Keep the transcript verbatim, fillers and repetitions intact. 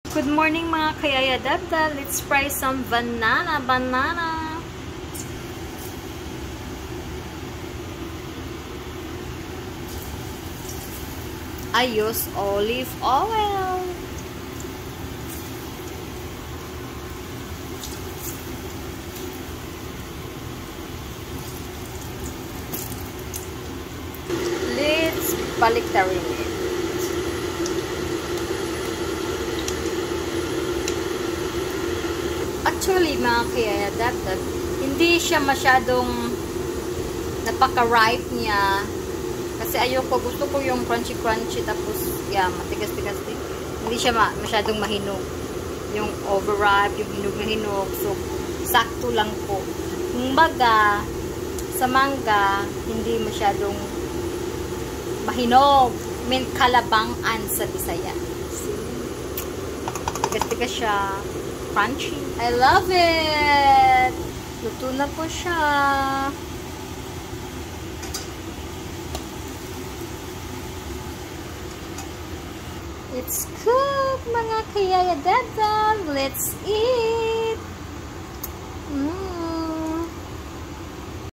Good morning mga kayaya dabdal. Let's fry some banana. Banana. I use olive oil. Let's baliktarin it. Actually, mga kaya dabdab, hindi siya masyadong napaka-ripe niya. Kasi ayoko, gusto ko yung crunchy-crunchy tapos, yeah, matigas-tigas din. Hindi siya ma masyadong mahinog. Yung overripe, yung hinog na hinog. So, sakto lang po. Kumbaga, sa mangga, hindi masyadong mahinog. I mean, kalabangan sa Bisaya. See? Tigas-tigas siya. Crunchy. I love it! Luto na po siya. It's cooked, mga kayaya dadam. Let's eat! Mm.